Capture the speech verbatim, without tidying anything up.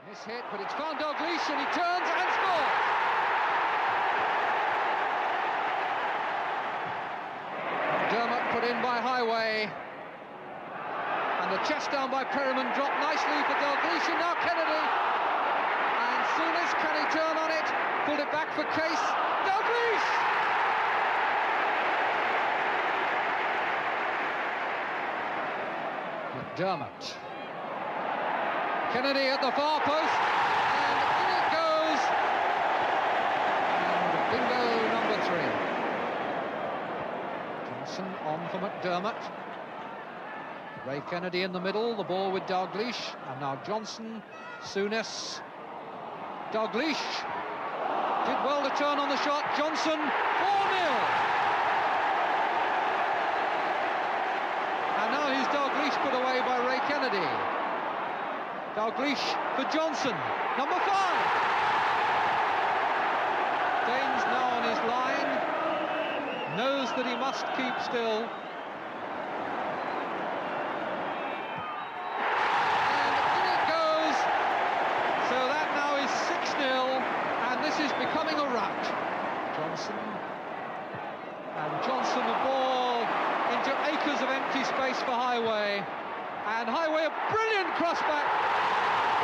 Miss hit, but it's found Dalglish and he turns and scores! Dermot put in by Highway. And the chest down by Perryman dropped nicely for Dalglish, and now Kennedy. And Souness, can he turn on it? Pulled it back for Case. Dalglish! McDermott. Kennedy at the far post, and in it goes. And bingo number three. Johnson on for McDermott. Ray Kennedy in the middle, the ball with Dalglish, and now Johnson, Souness, Dalglish did well to turn on the shot. Johnson, four nil. And now he's Dalglish put away by Ray Kennedy. Dalglish for Johnson, number five. Dane's now on his line, knows that he must keep still. And in it goes. So that now is six nil, and this is becoming a rout. Johnson, and Johnson the ball into acres of empty space for Highway. And Highway, a brilliant crossback.